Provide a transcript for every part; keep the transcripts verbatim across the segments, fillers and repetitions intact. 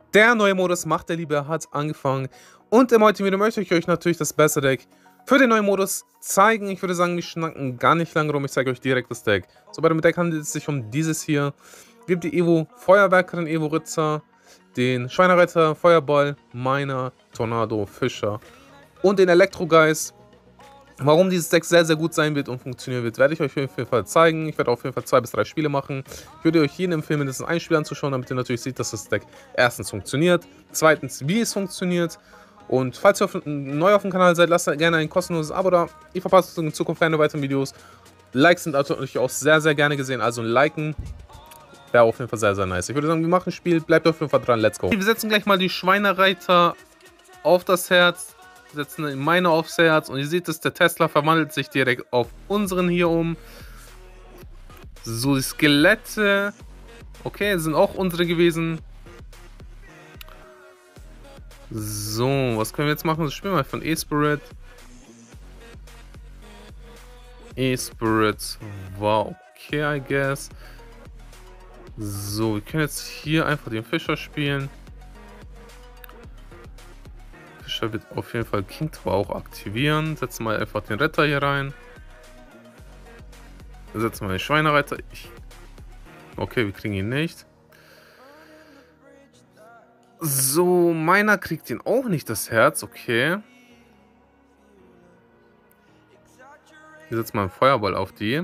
Der neue Modus Macht der Liebe hat angefangen und im heutigen Video möchte ich euch natürlich das beste Deck für den neuen Modus zeigen. Ich würde sagen, wir schnacken gar nicht lange rum, ich zeige euch direkt das Deck. So, bei dem Deck handelt es sich um dieses hier. Wir haben die Evo Feuerwerkerin, Evo Ritter, den Schweinereiter, Feuerball, Miner, Tornado, Fischer und den Elektrogeist. Warum dieses Deck sehr, sehr gut sein wird und funktionieren wird, werde ich euch auf jeden Fall zeigen. Ich werde auf jeden Fall zwei bis drei Spiele machen. Ich würde euch jeden empfehlen, mindestens ein Spiel anzuschauen, damit ihr natürlich seht, dass das Deck erstens funktioniert, zweitens, wie es funktioniert. Und falls ihr auf, neu auf dem Kanal seid, lasst gerne ein kostenloses Abo da. Ihr verpasst in Zukunft keine weiteren Videos. Likes sind natürlich auch sehr, sehr gerne gesehen, also ein Liken wäre auf jeden Fall sehr, sehr nice. Ich würde sagen, wir machen ein Spiel, bleibt auf jeden Fall dran, let's go. Wir setzen gleich mal die Schweinereiter auf das Herz. Setzen meine aufs Herz und ihr seht es, der Tesla verwandelt sich direkt auf unseren hier um. So, die Skelette, okay, sind auch unsere gewesen. So, was können wir jetzt machen? Das Spiel mal von E-Spirit. E-Spirit war okay, I guess. So, wir können jetzt hier einfach den Fischer spielen. Fischer wird auf jeden Fall King Tower auch aktivieren. Setzen wir einfach den Retter hier rein. Setzen wir den Schweinereiter. Ich okay, wir kriegen ihn nicht. So, meiner kriegt ihn auch nicht das Herz. Okay. Wir setzen mal einen Feuerball auf die.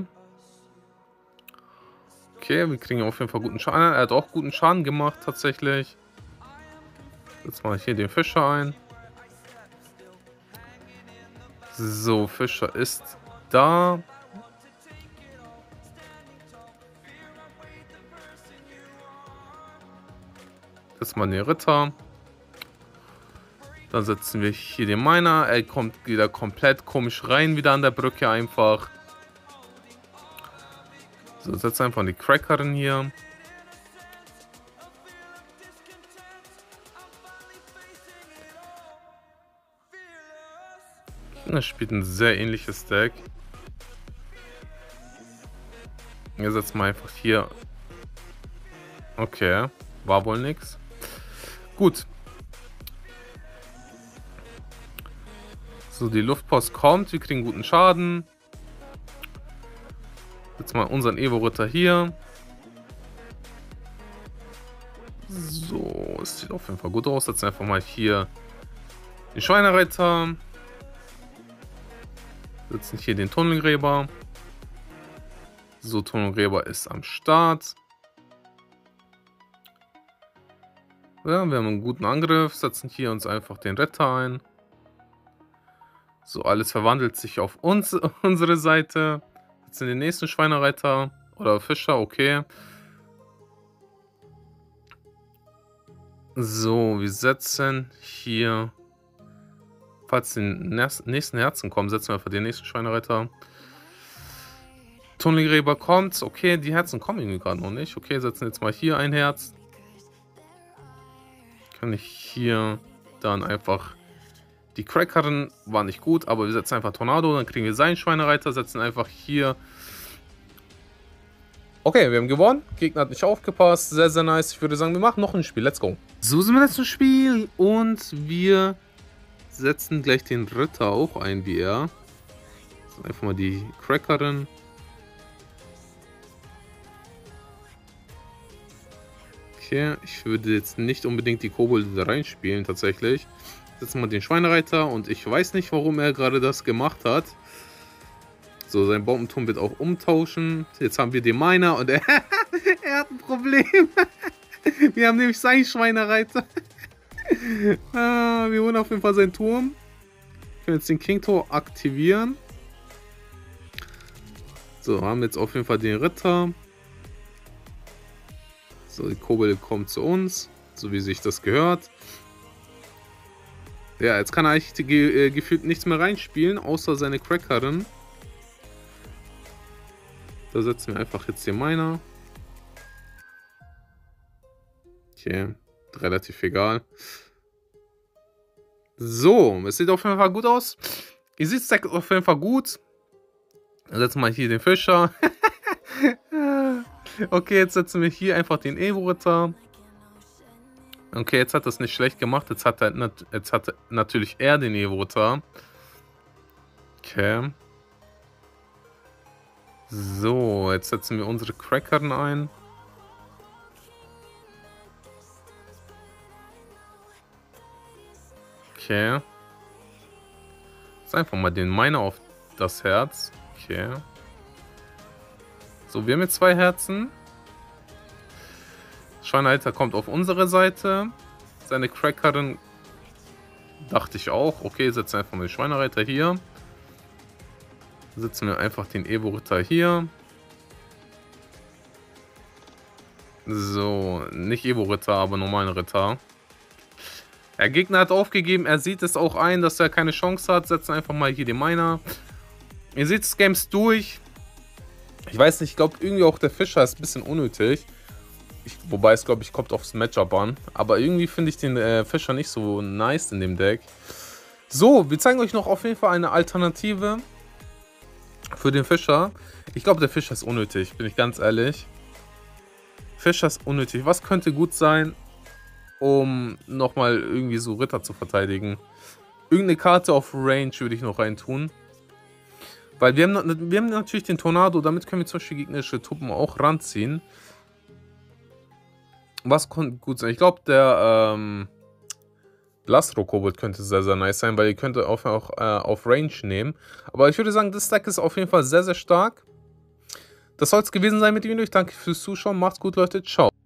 Okay, wir kriegen auf jeden Fall guten Schaden. Er hat auch guten Schaden gemacht, tatsächlich. Jetzt mache ich hier den Fischer ein. So, Fischer ist da. Jetzt mal den Ritter. Dann setzen wir hier den Miner. Er kommt wieder komplett komisch rein, wieder an der Brücke einfach. So, setzen einfach die Crackerin hier. Das spielt ein sehr ähnliches Deck. Jetzt setzen wir einfach hier. Okay, war wohl nix. Gut. So, die Luftpost kommt, wir kriegen guten Schaden. Jetzt mal unseren Evo-Ritter hier. So, es sieht auf jeden Fall gut aus. Setzen einfach mal hier den Schweinereiter. Setzen hier den Tunnelgräber. So, Tunnelgräber ist am Start. Ja, wir haben einen guten Angriff. Setzen hier uns einfach den Retter ein. So, alles verwandelt sich auf uns, unsere Seite. Setzen den nächsten Schweinereiter oder Fischer, okay. So, wir setzen hier, falls die nächsten Herzen kommen, setzen wir einfach den nächsten Schweinereiter. Tunnelgräber kommt, okay, die Herzen kommen irgendwie gerade noch nicht. Okay, setzen jetzt mal hier ein Herz. Kann ich hier dann einfach, die Crackerin war nicht gut, aber wir setzen einfach Tornado, dann kriegen wir seinen Schweinereiter, setzen einfach hier. Okay, wir haben gewonnen. Gegner hat nicht aufgepasst. Sehr, sehr nice. Ich würde sagen, wir machen noch ein Spiel. Let's go. So sind wir jetzt im Spiel. Und wir setzen gleich den Ritter auch ein, wie er. So, einfach mal die Crackerin. Okay, ich würde jetzt nicht unbedingt die Kobolde da reinspielen, tatsächlich. Setzen wir den Schweinereiter. Und ich weiß nicht, warum er gerade das gemacht hat. So, sein Bombenturm wird auch umtauschen. Jetzt haben wir den Miner und er, er hat ein Problem. Wir haben nämlich seinen Schweinereiter. ah, wir holen auf jeden Fall seinen Turm. Wir können jetzt den King Tower aktivieren. So, haben jetzt auf jeden Fall den Ritter. So, die Kobolde kommt zu uns, so wie sich das gehört. Ja, jetzt kann er eigentlich ge äh, gefühlt nichts mehr reinspielen, außer seine Crackerin. Da setzen wir einfach jetzt den Miner. Okay, relativ egal. So, es sieht auf jeden Fall gut aus. Ihr seht es auf jeden Fall gut. Dann setzen wir hier den Fischer. Okay, jetzt setzen wir hier einfach den Evo-Ritter. Okay, jetzt hat er es nicht schlecht gemacht. Jetzt hat er, nat jetzt hat natürlich er den Evo-Ritter. Okay. So, jetzt setzen wir unsere Crackerin ein. Okay. Jetzt einfach mal den Miner auf das Herz. Okay. So, wir haben jetzt zwei Herzen. Schweinehalter kommt auf unsere Seite. Seine Crackerin dachte ich auch. Okay, setzen einfach mal den Schweinereiter hier. Setzen wir einfach den Evo-Ritter hier. So, nicht Evo-Ritter, aber normalen Ritter. Der Gegner hat aufgegeben. Er sieht es auch ein, dass er keine Chance hat. Setzen einfach mal hier den Miner. Ihr seht das Game durch. Ich weiß nicht, ich glaube irgendwie auch der Fischer ist ein bisschen unnötig. Ich, wobei es, glaube ich, kommt aufs Matchup an. Aber irgendwie finde ich den äh, Fischer nicht so nice in dem Deck. So, wir zeigen euch noch auf jeden Fall eine Alternative für den Fischer. Ich glaube, der Fischer ist unnötig, bin ich ganz ehrlich. Fischer ist unnötig. Was könnte gut sein, um nochmal irgendwie so Ritter zu verteidigen? Irgendeine Karte auf Range würde ich noch reintun. Weil wir haben, wir haben natürlich den Tornado, damit können wir zum Beispiel gegnerische Truppen auch ranziehen. Was könnte gut sein? Ich glaube, der ähm, Blastro-Kobold könnte sehr, sehr nice sein, weil ihr könnt auch, auch äh, auf Range nehmen. Aber ich würde sagen, das Deck ist auf jeden Fall sehr, sehr stark. Das soll es gewesen sein mit dem Video. Ich danke fürs Zuschauen. Macht's gut, Leute. Ciao.